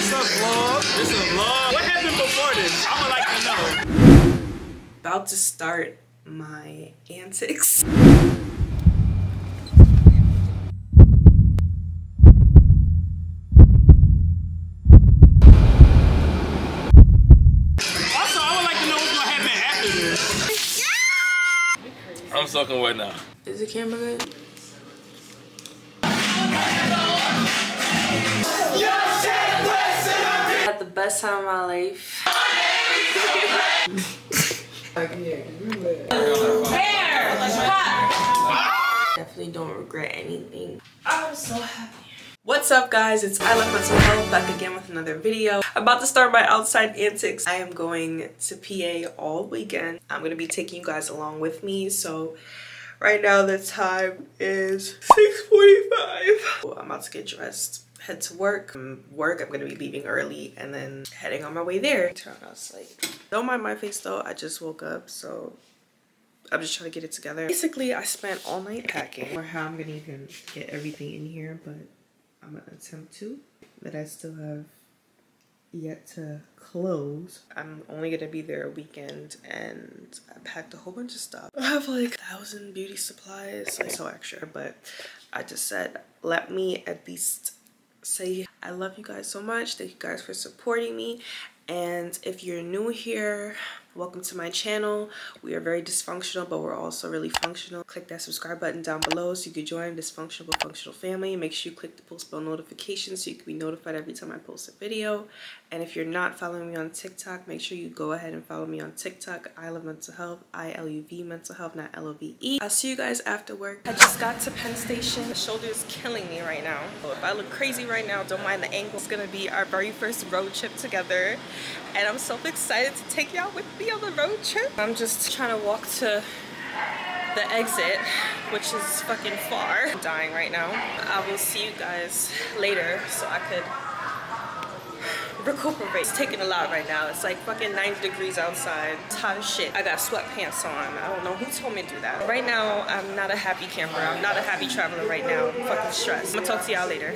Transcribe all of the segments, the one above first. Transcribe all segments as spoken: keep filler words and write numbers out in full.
What's up, vlog? This is a vlog. What happened before this? I would like to know. About to start my antics. Also, I would like to know what's gonna happen after this. I'm soaking wet now. Is the camera good? I had the best time of my life. Definitely don't regret anything. I'm so happy. What's up, guys? It's I Love Mental Health, back again with another video. About to start my outside antics. I am going to P A all weekend. I'm gonna be taking you guys along with me. So right now the time is six forty-five. I'm about to get dressed, head to work. From work, I'm gonna be leaving early and then heading on my way there. Turn on sleep. Don't mind my face though, I just woke up, so I'm just trying to get it together. Basically, I spent all night packing, or how I'm gonna even get everything in here, but I'm gonna attempt to. That I still have yet to close. I'm only gonna be there a weekend, and I packed a whole bunch of stuff. I have like a thousand beauty supplies, like so extra, but I just said, let me at least say I love you guys so much. Thank you guys for supporting me. And if you're new here, welcome to my channel. We are very dysfunctional, but we're also really functional. Click that subscribe button down below so you can join dysfunctional but functional family. Make sure you click the post bell notification so you can be notified every time I post a video. And if you're not following me on TikTok, make sure you go ahead and follow me on TikTok. I Love Mental Health, I L U V Mental Health, not L O V E. I'll see you guys after work. I just got to Penn Station. The shoulder is killing me right now. So if I look crazy right now, don't mind the angle. It's gonna be our very first road trip together. And I'm so excited to take y'all with me on the road trip. I'm just trying to walk to the exit, which is fucking far. I'm dying right now. I will see you guys later so I could recuperate. It's taking a lot right now. It's like fucking ninety degrees outside. It's hot as shit. I got sweatpants on. I don't know who told me to do that. Right now, I'm not a happy camper. I'm not a happy traveler right now. I'm fucking stressed. I'm gonna talk to y'all later.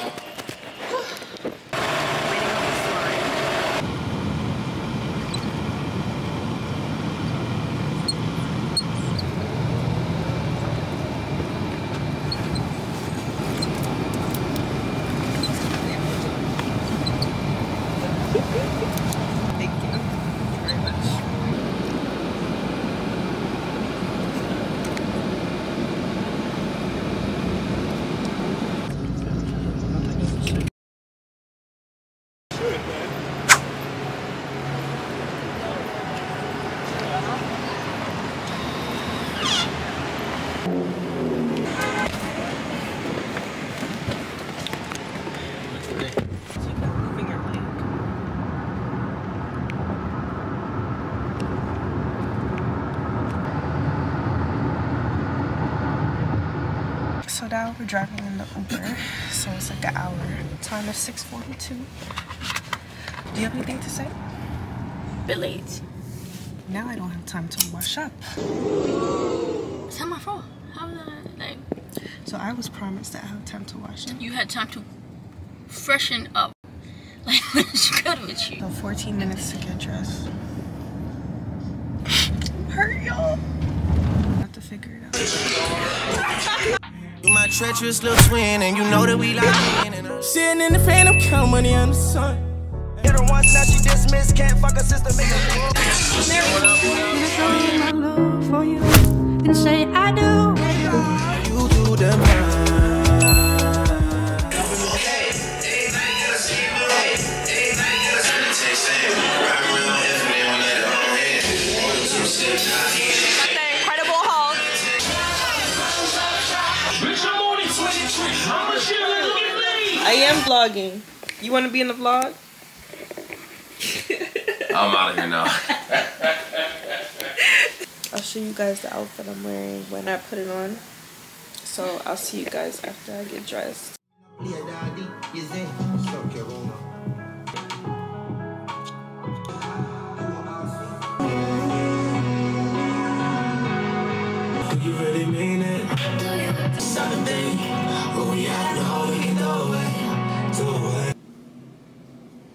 So now we're driving in the Uber, so it's like an hour. Time is six forty-two. Do you have anything to say? Bit late. Now I don't have time to wash up. It's not my fault. How was I, like... So I was promised that I have time to wash up. You had time to freshen up. Like, what's good with you? So fourteen minutes to get dressed. Hurry up! I have to figure it out. You my treacherous little twin, and you know that we like in and sitting in the phantom, count money on the sun. Hit her once, now she dismissed. Can't fuck her sister, make her my love for you and say I do. You do the mind. I am vlogging. You want to be in the vlog? I'm out of here now. I'll show you guys the outfit I'm wearing when I put it on. So I'll see you guys after I get dressed. You really mean it? Saturday, where we at? No, we can go away. Go away.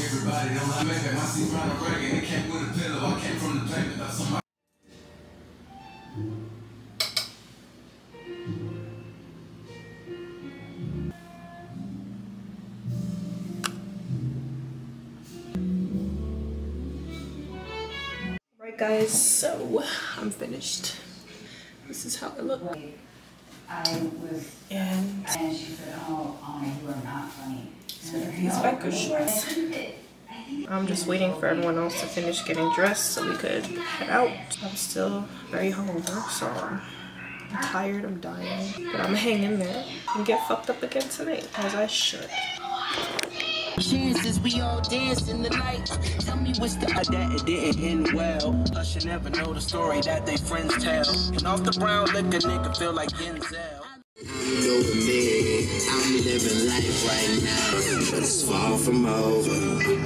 Right guys, so I'm finished. This is how it looks. I was, and, and she said, oh, Anna, you are not funny. So these biker shorts. I'm just waiting for everyone else to finish getting dressed so we could head out. I'm still very hungover, so I'm tired, I'm dying. But I'm gonna hang in there and get fucked up again tonight, as I should. Chances we all dance in the night. Tell me what's the that it didn't end well. I should never know the story that they friends tell. And off the brown liquor, nigga feel like Denzel. You know me, I'm living life right now, but it's far from over.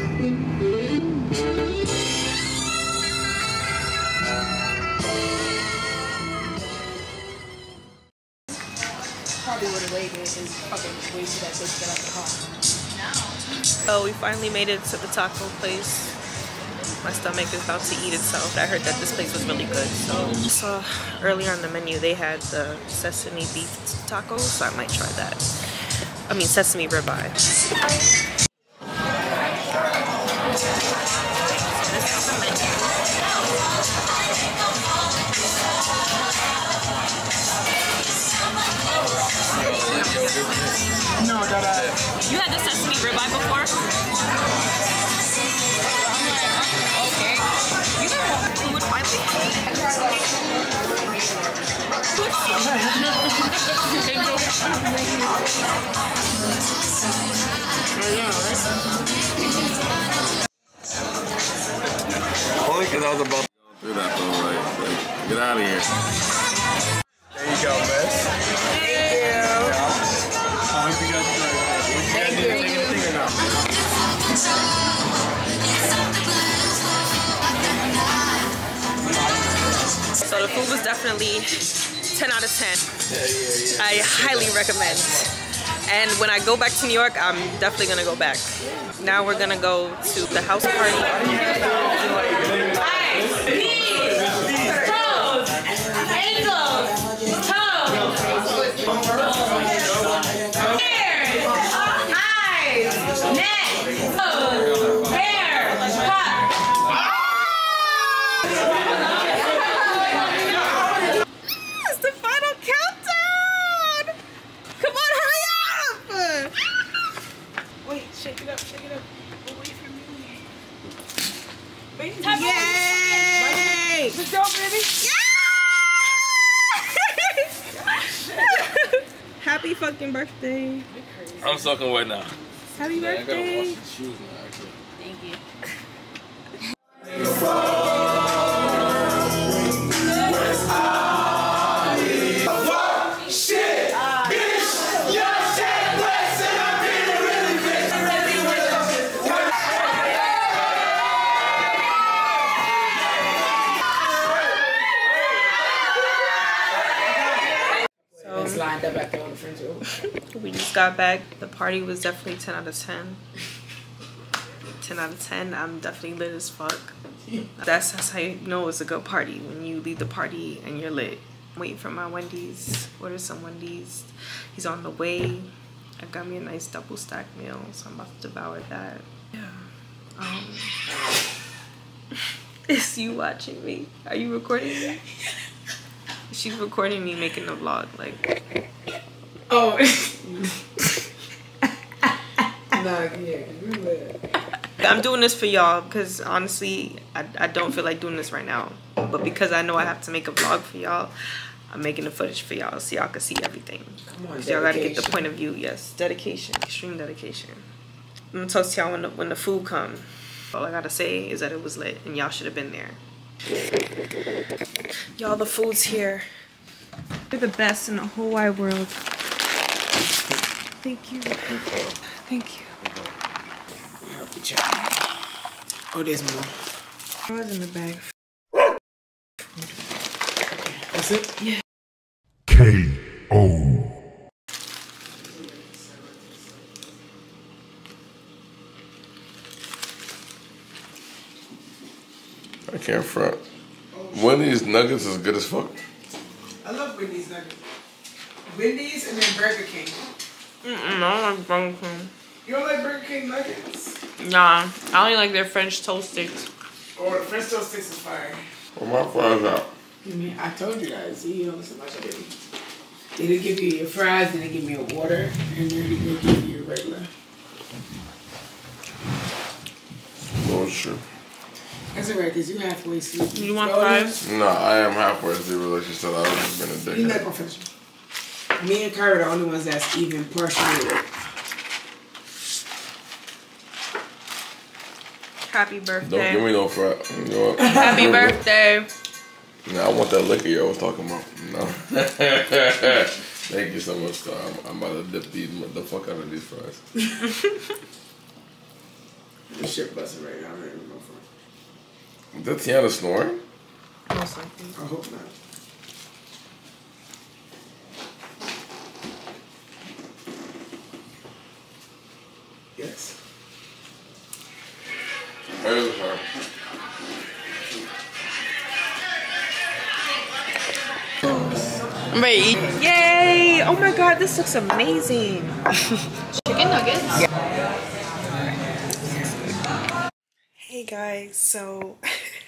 Probably would have waited is fucking wait for that bitch to get out the car. Oh, we finally made it to the taco place. My stomach is about to eat itself. I heard that this place was really good. So, so earlier on the menu, they had the sesame beef tacos, so I might try that. I mean, sesame ribeye. No, that I. You had the sesame ribeye before? Okay. You know who would find me? Only because I was about to go through that though, right? Like, get out of here. There you go, miss. Thank you. Yeah. I hope you guys enjoyed it. You guys did anything or not? So the food was definitely ten out of ten. Yeah, yeah, yeah. I highly recommend. And when I go back to New York, I'm definitely gonna go back. Now we're gonna go to the house party. Yay! Let's go, baby! Yeah! Happy fucking birthday! I'm soaking wet now. Happy Yeah, I gotta birthday! wash the shoes now, actually. Thank you. Lined up back there on the French room. We just got back. The party was definitely ten out of ten. ten out of ten. I'm definitely lit as fuck. That's, that's how you know it's a good party, when you leave the party and you're lit. I'm waiting for my Wendy's. Order some Wendy's. He's on the way. I got me a nice double stack meal, so I'm about to devour that. Yeah. Um, is you watching me? Are you recording me? She's recording me making a vlog, like. Oh. Nah, yeah, really. I'm doing this for y'all because honestly, I, I don't feel like doing this right now. But because I know I have to make a vlog for y'all, I'm making the footage for y'all so y'all can see everything. Come on, y'all gotta get the point of view. Yes, dedication, extreme dedication. I'm gonna toast y'all when the, when the food comes. All I gotta say is that it was lit and y'all should have been there. Y'all, the food's here. They're the best in the whole wide world. Thank you. Thank you. Oh, there's more. I was in the bag. That's it? Yeah. K O I can't front. Wendy's nuggets is good as fuck. I love Wendy's nuggets. Wendy's and then Burger King. Mm-mm, I don't like Burger King. You don't like Burger King nuggets? Nah, I only like their French toast sticks. Or the French toast sticks is fire. Where my fries out? I mean, I told you guys. See, you know so much I didn't. They didn't give you your fries, then they give me a water, and then they give you your regular. Oh, sure. That's alright, because you halfway asleep. You want fries? No, I am halfway asleep. Like she said, I was just been a dick. You're not gonna finish. Me and Kyra are the only ones that's even partially awake. Happy birthday. Don't give me no fries. You know what? Happy birthday. No, I want that liquor you was talking about. No. Thank you so much, Star. I'm, I'm about to dip these, the fuck out of these fries. This shit busting right now. I'm ready to go for it. Is that Tiana snoring? Most likely. I hope not. Yes. Where's her? I'm ready to eat. Yay! Oh my god, this looks amazing. Chicken nuggets. Yeah. Hey guys, so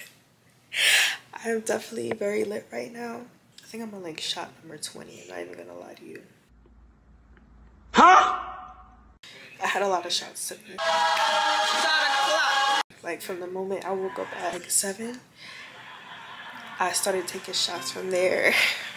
I'm definitely very lit right now. I think I'm on like shot number twenty. I'm not even gonna lie to you. Huh? I had a lot of shots today. Like from the moment I woke up at like seven, I started taking shots from there.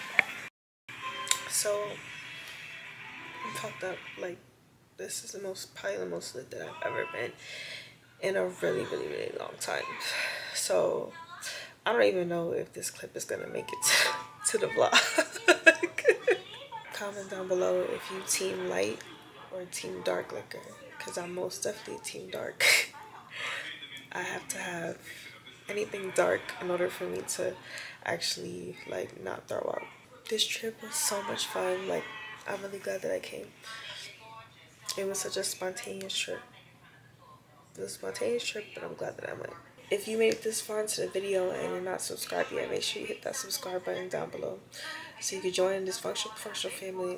So I'm fucked up. Like this is the most, probably the most lit that I've ever been in a really, really, really long time. So I don't even know if this clip is gonna make it to, to the vlog. Comment down below if you team light or team dark liquor, because I'm most definitely team dark. I have to have anything dark in order for me to actually like not throw up. This trip was so much fun. Like, I'm really glad that I came. It was such a spontaneous trip. It was a spontaneous trip, but I'm glad that I went. If you made it this far into the video and you're not subscribed yet, make sure you hit that subscribe button down below so you can join this functional professional family.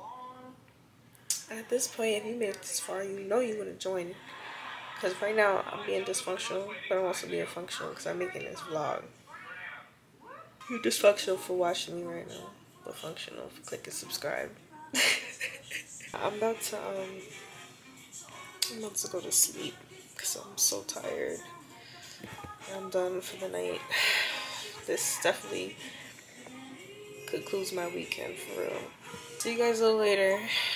At this point, if you made it this far, you know you would have joined. Because right now, I'm being dysfunctional, but I'm also being functional because I'm making this vlog. You're dysfunctional for watching me right now, but functional for clicking subscribe. I'm about to, um, I'm about to go to sleep because I'm so tired. I'm done for the night. This definitely concludes my weekend for real. See you guys a little later.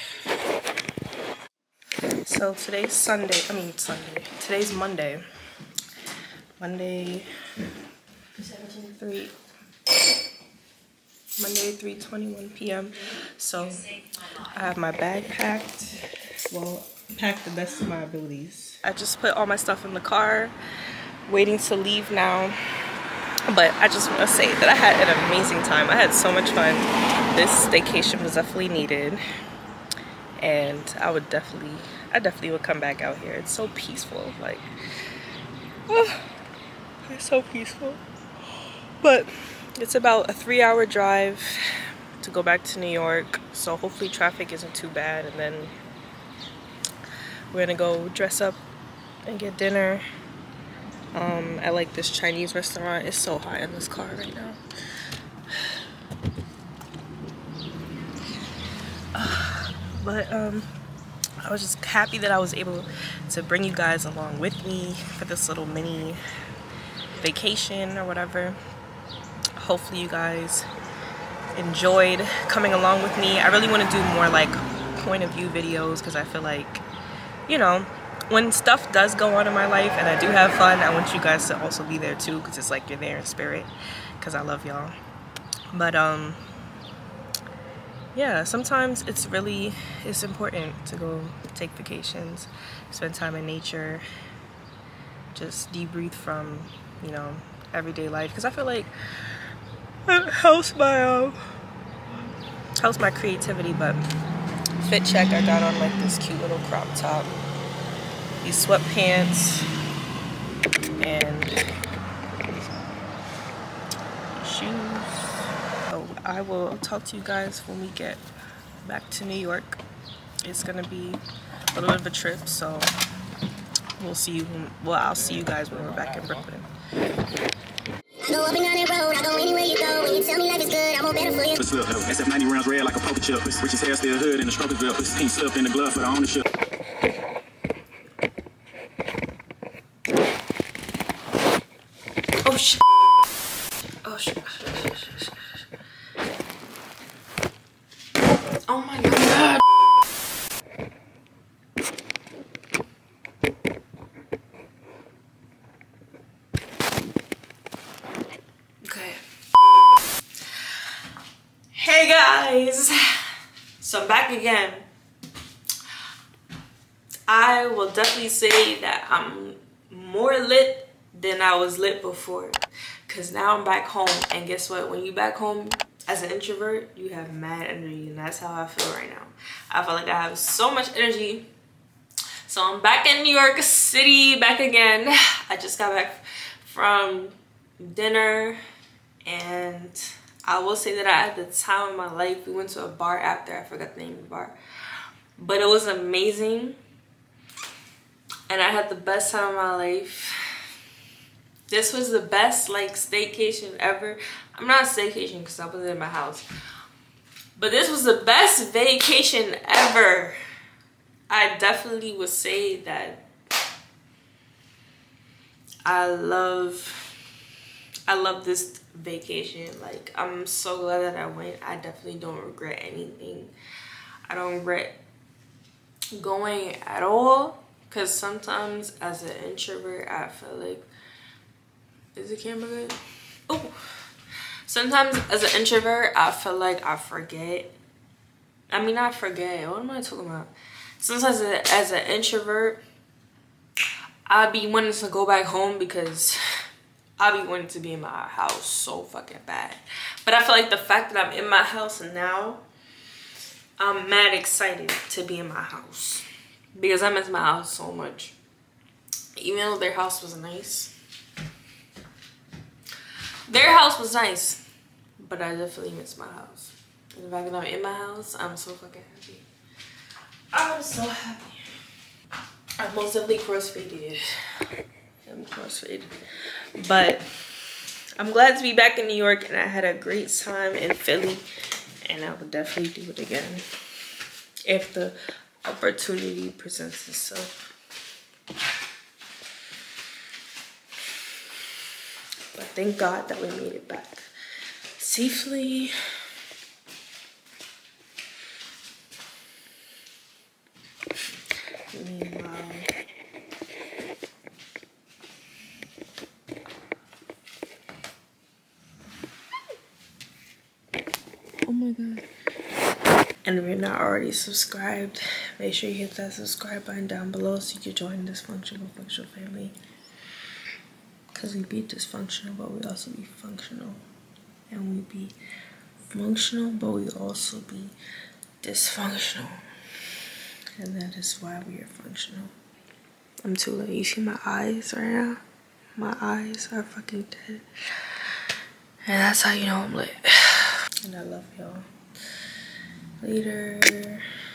So today's Sunday, I mean Sunday, today's Monday. Monday, three, Monday, three twenty-one p m So I have my bag packed, well, packed the best of my abilities. I just put all my stuff in the car, waiting to leave now. But I just want to say that I had an amazing time. I had so much fun. This staycation was definitely needed. And I would definitely, I definitely would come back out here. It's so peaceful, like, oh, it's so peaceful. But it's about a three hour drive to go back to New York. So hopefully traffic isn't too bad. And then we're gonna go dress up and get dinner um, at like this Chinese restaurant. It's so hot in this car right now. But um, I was just happy that I was able to bring you guys along with me for this little mini vacation or whatever. Hopefully you guys enjoyed coming along with me. I really want to do more like point of view videos because I feel like, you know, when stuff does go on in my life and I do have fun, I want you guys to also be there too, because it's like you're there in spirit, because I love y'all. But um yeah, sometimes it's really, it's important to go take vacations, spend time in nature, just debrief from, you know, everyday life. Because I feel like it helps my, um, helps my creativity. But fit check, I got on like this cute little crop top, these sweatpants, and I will talk to you guys when we get back to New York. It's gonna be a little bit of a trip, so we'll see you when, well, I'll see you guys when we're back in Brooklyn. I go up and down that road, I go anywhere you go. When you tell me life is good, I want better for you. S F ninety rounds red like a poker chip. Rich as hell, still hood in the stroker bill. Pink slipped in the glove for the ownership. Oh shit. Oh shit. Oh my god. Okay. Hey guys. So I'm back again. I will definitely say that I'm more lit than I was lit before, because now I'm back home, and guess what, when you back home as an introvert, you have mad energy, and that's how I feel right now. I feel like I have so much energy. So I'm back in New York City, back again. I just got back from dinner, and I will say that I had the time of my life. We went to a bar after, I forgot the name of the bar, but it was amazing, and I had the best time of my life. This was the best like staycation ever. I'm not a staycation because I wasn't in my house, but this was the best vacation ever. I definitely would say that I love I love this vacation. Like, I'm so glad that I went. I definitely don't regret anything. I don't regret going at all, because sometimes as an introvert I feel like, is the camera good? Oh, sometimes as an introvert I feel like I forget. I mean, I forget. What am I talking about? Sometimes as an introvert, I be wanting to go back home because I be wanting to be in my house so fucking bad. But I feel like the fact that I'm in my house now, I'm mad excited to be in my house, because I miss my house so much. Even though their house was nice. Their house was nice, but I definitely miss my house. And the fact that I'm in my house, I'm so fucking happy. I'm so happy. I most definitely crossfaded. I'm crossfaded. But I'm glad to be back in New York, and I had a great time in Philly, and I would definitely do it again if the opportunity presents itself. But thank God that we made it back safely. Meanwhile, oh my God. And if you're not already subscribed, make sure you hit that subscribe button down below so you can join this functional functional family. Because we be dysfunctional, but we also be functional. And we be functional, but we also be dysfunctional. And that is why we are functional. I'm too late. You see my eyes right now? My eyes are fucking dead. And that's how you know I'm lit. And I love y'all. Later.